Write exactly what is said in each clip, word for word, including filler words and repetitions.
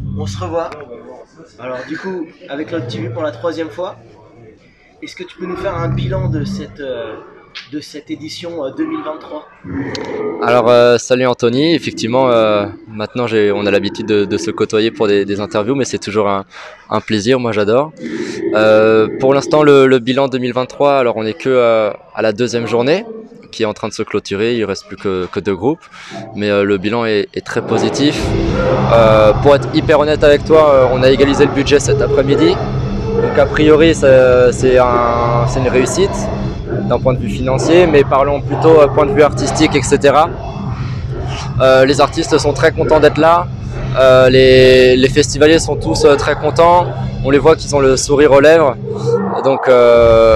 On se revoit. Alors du coup, avec notre T V pour la troisième fois, est-ce que tu peux nous faire un bilan de cette, euh, de cette édition euh, deux mille vingt-trois? Alors euh, salut Anthony, effectivement euh, maintenant j'ai, on a l'habitude de, de se côtoyer pour des, des interviews, mais c'est toujours un, un plaisir, moi j'adore. Euh, pour l'instant le, le bilan deux mille vingt-trois, alors on est que euh, à la deuxième journée qui est en train de se clôturer, il reste plus que, que deux groupes, mais euh, le bilan est, est très positif. Euh, pour être hyper honnête avec toi, euh, on a égalisé le budget cet après-midi, donc a priori c'est, c'est, un, c'est une réussite d'un point de vue financier, mais parlons plutôt d'un point de vue artistique, et cetera. Euh, les artistes sont très contents d'être là, euh, les, les festivaliers sont tous euh, très contents, on les voit qu'ils ont le sourire aux lèvres, donc euh,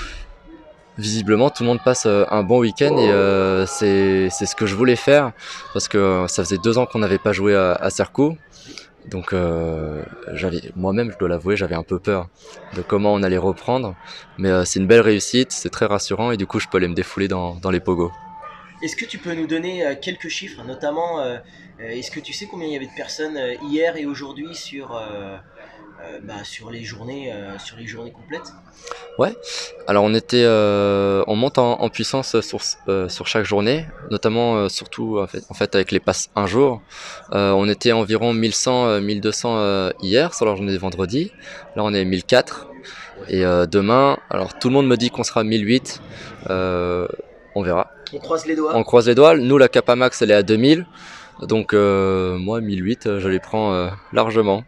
visiblement tout le monde passe un bon week-end et euh, c'est, c'est ce que je voulais faire, parce que ça faisait deux ans qu'on n'avait pas joué à, à Sercou. Donc euh, j'avais, moi-même je dois l'avouer, j'avais un peu peur de comment on allait reprendre, mais euh, c'est une belle réussite, c'est très rassurant et du coup je peux aller me défouler dans, dans les pogos. Est-ce que tu peux nous donner euh, quelques chiffres, notamment euh, euh, est-ce que tu sais combien il y avait de personnes euh, hier et aujourd'hui sur, euh, euh, bah, sur, les journées, euh, sur les journées complètes? Ouais, alors on était, euh, on monte en, en puissance sur, euh, sur chaque journée, notamment euh, surtout en fait, en fait avec les passes un jour. Euh, on était environ mille cent, mille deux cents euh, hier sur la journée de vendredi. Là on est mille quatre et euh, demain, alors tout le monde me dit qu'on sera mille huit. Euh, on verra. On croise les doigts. On croise les doigts. Nous la Capa Max elle est à deux mille, donc euh, moi mille huit je les prends euh, largement.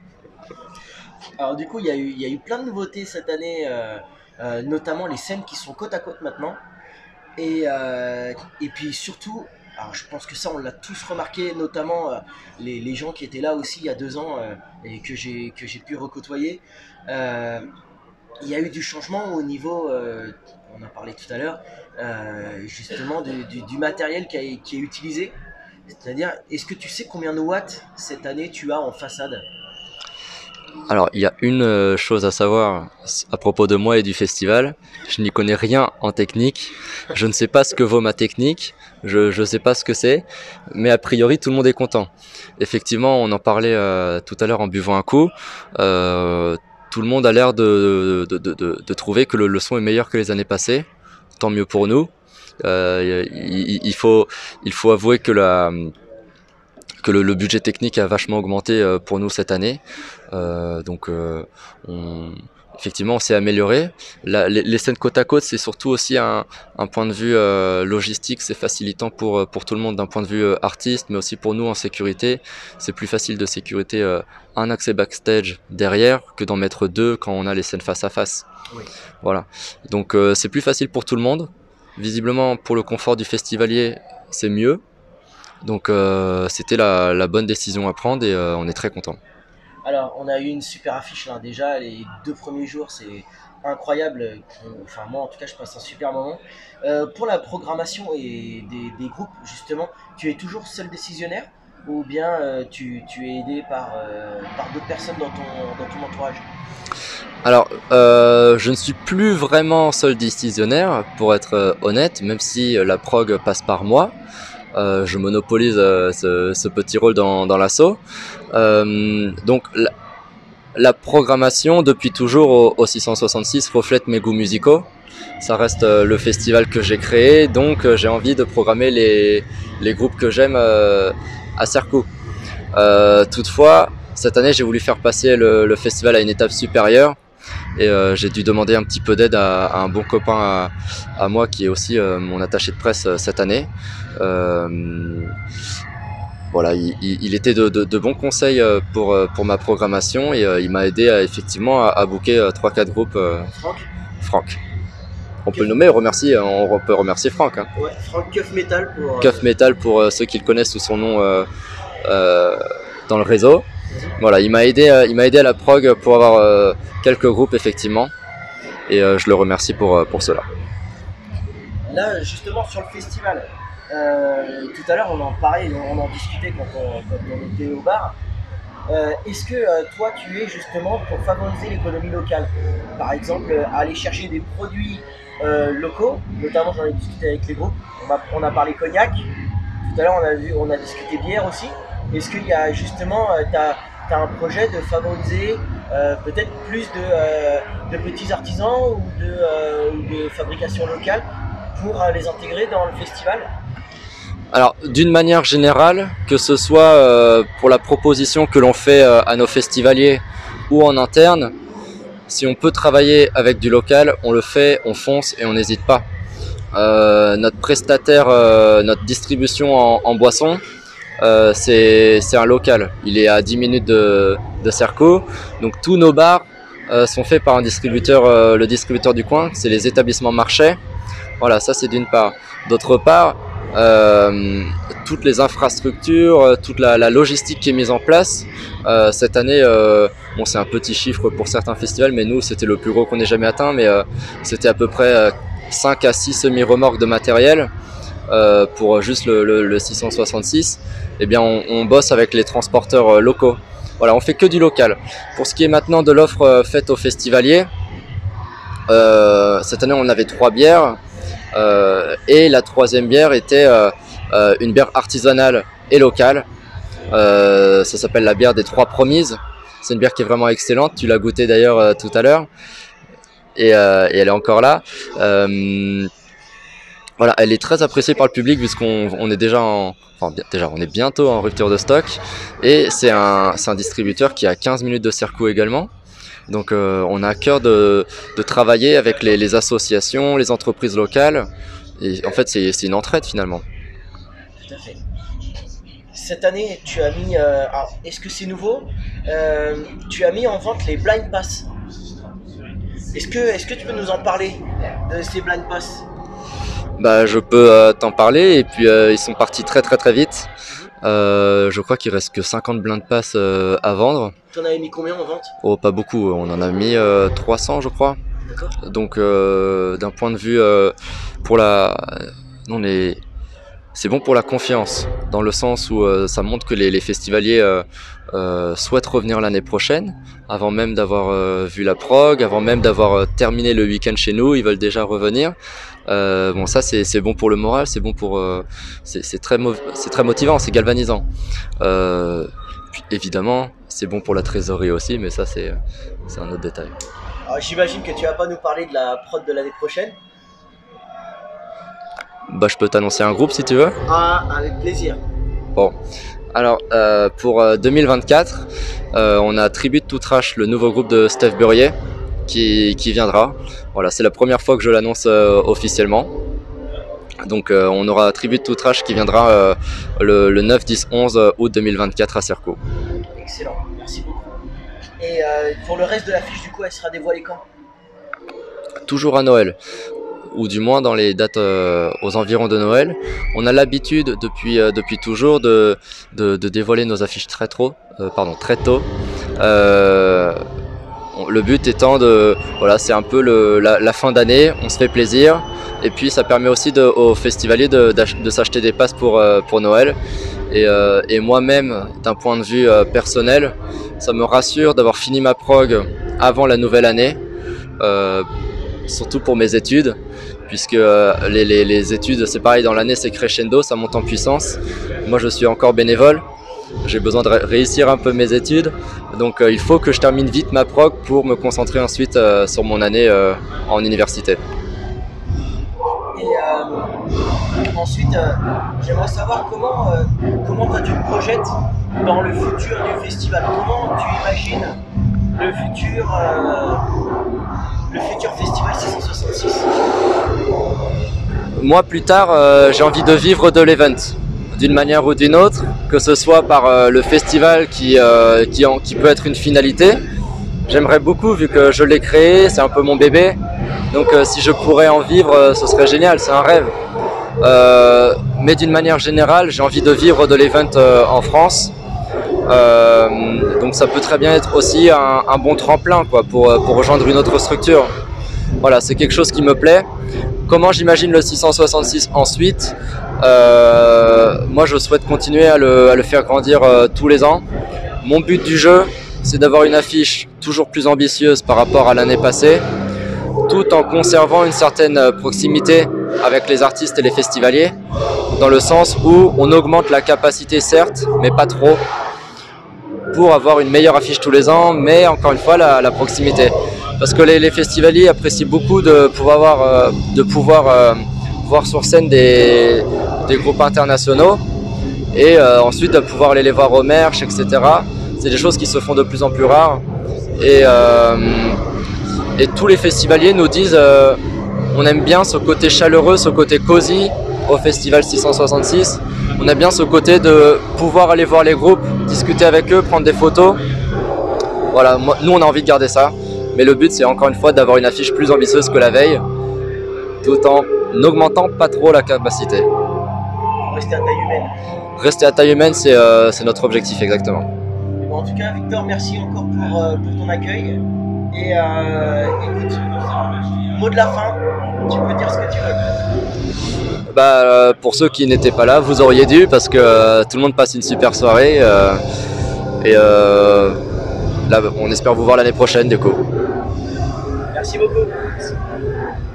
Alors du coup, il y a eu, il y a eu plein de nouveautés cette année, euh, euh, notamment les scènes qui sont côte à côte maintenant. Et, euh, et puis surtout, alors je pense que ça on l'a tous remarqué, notamment euh, les, les gens qui étaient là aussi il y a deux ans euh, et que j'ai que j'ai pu recôtoyer. Euh, il y a eu du changement au niveau, euh, on en parlait tout à l'heure, euh, justement du, du, du matériel qui, a, qui est utilisé. C'est-à-dire, est-ce que tu sais combien de watts cette année tu as en façade? Alors, il y a une chose à savoir à propos de moi et du festival. Je n'y connais rien en technique. Je ne sais pas ce que vaut ma technique. Je ne sais pas ce que c'est. Mais a priori, tout le monde est content. Effectivement, on en parlait euh, tout à l'heure en buvant un coup. Euh, tout le monde a l'air de, de, de, de, de trouver que le, le son est meilleur que les années passées. Tant mieux pour nous. Euh, il, il, faut, il faut avouer que la... que le, le budget technique a vachement augmenté euh, pour nous cette année. Euh, donc, euh, on, effectivement, on s'est amélioré. La, les, les scènes côte à côte, c'est surtout aussi un, un point de vue euh, logistique. C'est facilitant pour pour tout le monde d'un point de vue euh, artiste, mais aussi pour nous en sécurité. C'est plus facile de sécurité euh, un accès backstage derrière que d'en mettre deux quand on a les scènes face à face. Oui. Voilà. Donc, euh, c'est plus facile pour tout le monde. Visiblement, pour le confort du festivalier, c'est mieux. Donc euh, c'était la, la bonne décision à prendre et euh, on est très content. Alors, on a eu une super affiche là déjà, les deux premiers jours, c'est incroyable. Enfin, moi en tout cas, je passe un super moment. Euh, pour la programmation et des, des groupes, justement, tu es toujours seul décisionnaire ou bien euh, tu, tu es aidé par, euh, par d'autres personnes dans ton, dans ton entourage? Alors, euh, je ne suis plus vraiment seul décisionnaire, pour être euh, honnête, même si la prog passe par moi. Euh, je monopolise euh, ce, ce petit rôle dans, dans l'assaut. Euh, donc la, la programmation depuis toujours au, au six cent soixante-six reflète mes goûts musicaux. Ça reste euh, le festival que j'ai créé, donc euh, j'ai envie de programmer les, les groupes que j'aime euh, à Sercou. Euh, toutefois, cette année j'ai voulu faire passer le, le festival à une étape supérieure. Et euh, j'ai dû demander un petit peu d'aide à, à un bon copain à, à moi qui est aussi euh, mon attaché de presse euh, cette année. Euh, voilà, il, il était de, de, de bons conseils pour, pour ma programmation et euh, il m'a aidé à, effectivement à, à booker trois quatre groupes. Euh, Franck Franck. On peut le nommer, remercier, on peut remercier Franck. Hein. Ouais, Franck Keuf Metal pour... Euh... Keuf Metal pour euh, ceux qui le connaissent sous son nom euh, euh, dans le réseau. Mm-hmm. Voilà, il m'a aidé, euh, il m'a aidé à la prog pour avoir euh, quelques groupes effectivement et euh, je le remercie pour, pour cela. Là, justement, sur le festival, euh, tout à l'heure, on en parlait, on en discutait quand on, quand on était au bar. Euh, est-ce que euh, toi, tu es justement pour favoriser l'économie locale? Par exemple, euh, aller chercher des produits euh, locaux, notamment j'en ai discuté avec les groupes, on a, on a parlé cognac, tout à l'heure on a, vu, on a discuté bière aussi. Est-ce qu'il y a justement, euh, t'as, tu as un projet de favoriser euh, peut-être plus de, euh, de petits artisans ou de, euh, ou de fabrication locale pour euh, les intégrer dans le festival? Alors, d'une manière générale, que ce soit euh, pour la proposition que l'on fait euh, à nos festivaliers ou en interne, si on peut travailler avec du local, on le fait, on fonce et on n'hésite pas. Euh, notre prestataire, euh, notre distribution en, en boisson, euh, c'est un local. Il est à dix minutes de, de Cerco. Donc tous nos bars euh, sont faits par un distributeur, euh, le distributeur du coin, c'est les établissements Marchais. Voilà, ça c'est d'une part. D'autre part, euh, toutes les infrastructures, toute la, la logistique qui est mise en place. Euh, cette année, euh, bon, c'est un petit chiffre pour certains festivals, mais nous c'était le plus gros qu'on ait jamais atteint, mais euh, c'était à peu près euh, cinq à six semi-remorques de matériel euh, pour juste le, le, le six cent soixante-six. Eh bien, on, on bosse avec les transporteurs euh, locaux. Voilà, on fait que du local. Pour ce qui est maintenant de l'offre euh, faite aux festivaliers, euh, cette année on avait trois bières. Euh, et la troisième bière était euh, euh, une bière artisanale et locale. Euh, ça s'appelle la bière des Trois Promises. C'est une bière qui est vraiment excellente. Tu l'as goûtée d'ailleurs euh, tout à l'heure. Et, euh, et elle est encore là. Euh, voilà, elle est très appréciée par le public puisqu'on on est déjà en, enfin déjà on est bientôt en rupture de stock. Et c'est un, c'est un distributeur qui est à quinze minutes de Cerco également. Donc euh, on a à cœur de, de travailler avec les, les associations, les entreprises locales. Et en fait, c'est une entraide finalement. Tout à fait. Cette année, tu as mis... Euh, est-ce que c'est nouveau euh, Tu as mis en vente les Blind Pass. Est-ce que, est-ce que tu peux nous en parler de ces Blind Pass? Bah, je peux euh, t'en parler. Et puis euh, ils sont partis très très très vite. Euh, je crois qu'il reste que cinquante blind pass euh, à vendre. Tu en avais mis combien en vente? Oh, pas beaucoup, on en a mis euh, trois cents je crois. D'accord. Donc euh, d'un point de vue euh, pour la... Non, les... c'est bon pour la confiance, dans le sens où euh, ça montre que les, les festivaliers euh, euh, souhaitent revenir l'année prochaine, avant même d'avoir euh, vu la prog, avant même d'avoir euh, terminé le week-end chez nous, ils veulent déjà revenir. Euh, bon, ça c'est bon pour le moral, c'est bon pour, euh, c'est très, très motivant, c'est galvanisant. Euh, puis évidemment, c'est bon pour la trésorerie aussi, mais ça c'est un autre détail. J'imagine que tu vas pas nous parler de la prod de l'année prochaine. Bah, je peux t'annoncer un groupe si tu veux. Ah, avec plaisir. Bon, alors euh, pour euh, deux mille vingt-quatre, euh, on a Tribute to Trash, le nouveau groupe de Steph Burrier, qui, qui viendra. Voilà, c'est la première fois que je l'annonce euh, officiellement. Donc euh, on aura Tribute to Trash qui viendra euh, le, le neuf, dix, onze août deux mille vingt-quatre à Cerco. Excellent, merci beaucoup. Et euh, pour le reste de l'affiche, du coup, elle sera dévoilée quand? Toujours à Noël, ou du moins dans les dates euh, aux environs de Noël. On a l'habitude depuis, euh, depuis toujours de, de, de dévoiler nos affiches très tôt. Euh, pardon, très tôt. Euh, le but étant de... Voilà, c'est un peu le, la, la fin d'année, on se fait plaisir. Et puis ça permet aussi de, aux festivaliers de, de s'acheter des passes pour, euh, pour Noël. Et, euh, et moi-même, d'un point de vue euh, personnel, ça me rassure d'avoir fini ma prog avant la nouvelle année. Euh, surtout pour mes études, puisque euh, les, les, les études, c'est pareil, dans l'année c'est crescendo, ça monte en puissance. Moi je suis encore bénévole, j'ai besoin de ré réussir un peu mes études, donc euh, il faut que je termine vite ma prog pour me concentrer ensuite euh, sur mon année euh, en université. Et euh, ensuite, euh, j'aimerais savoir comment, euh, comment toi tu te projettes dans le futur du festival. Comment tu imagines le futur euh, le futur festival six cent soixante-six? Moi, plus tard, euh, j'ai envie de vivre de l'event, d'une manière ou d'une autre, que ce soit par euh, le festival qui, euh, qui, en, qui peut être une finalité. J'aimerais beaucoup, vu que je l'ai créé, c'est un peu mon bébé. Donc euh, si je pourrais en vivre, euh, ce serait génial, c'est un rêve. Euh, mais d'une manière générale, j'ai envie de vivre de l'event euh, en France. Euh, donc ça peut très bien être aussi un, un bon tremplin quoi, pour, pour rejoindre une autre structure. Voilà, c'est quelque chose qui me plaît. Comment j'imagine le six cent soixante-six ensuite? euh, Moi je souhaite continuer à le, à le faire grandir euh, tous les ans. Mon but du jeu, c'est d'avoir une affiche toujours plus ambitieuse par rapport à l'année passée, tout en conservant une certaine proximité avec les artistes et les festivaliers, dans le sens où on augmente la capacité certes, mais pas trop. pour avoir une meilleure affiche tous les ans, mais encore une fois la, la proximité. Parce que les, les festivaliers apprécient beaucoup de pouvoir, avoir, euh, de pouvoir euh, voir sur scène des, des groupes internationaux et euh, ensuite de pouvoir aller les voir au merch, et cetera. C'est des choses qui se font de plus en plus rares. Et, euh, et tous les festivaliers nous disent euh, on aime bien ce côté chaleureux, ce côté cosy au Festival six cent soixante-six. On aime bien ce côté de pouvoir aller voir les groupes, discuter avec eux, prendre des photos. Voilà, moi, nous on a envie de garder ça. Mais le but c'est encore une fois d'avoir une affiche plus ambitieuse que la veille, tout en n'augmentant pas trop la capacité. Rester à taille humaine. Rester à taille humaine, c'est euh, notre objectif exactement. Bon, en tout cas, Victor, merci encore pour, euh, pour ton accueil. Et euh, écoute, mot de la fin, tu peux dire ce que tu veux. Bah, euh, pour ceux qui n'étaient pas là, vous auriez dû parce que euh, tout le monde passe une super soirée. Euh, et euh, là, on espère vous voir l'année prochaine du coup. Merci beaucoup.